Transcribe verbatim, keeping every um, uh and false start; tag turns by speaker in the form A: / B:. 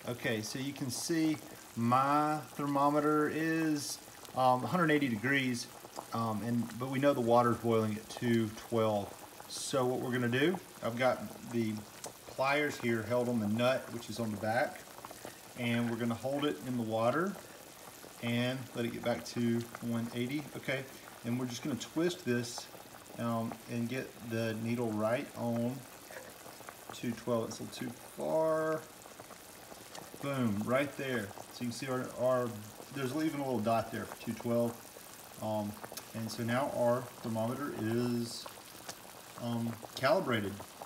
A: Okay, so you can see my thermometer is um, one hundred eighty degrees, um, and but we know the water is boiling at two twelve. So what we're gonna do, I've got the pliers here held on the nut, which is on the back, and we're gonna hold it in the water and let it get back to one eighty. Okay, and we're just gonna twist this um, and get the needle right on two twelve. It's a little too far. Boom, right there. So you can see our, our there's even a little dot there for two twelve. Um, and so now our thermometer is um, calibrated.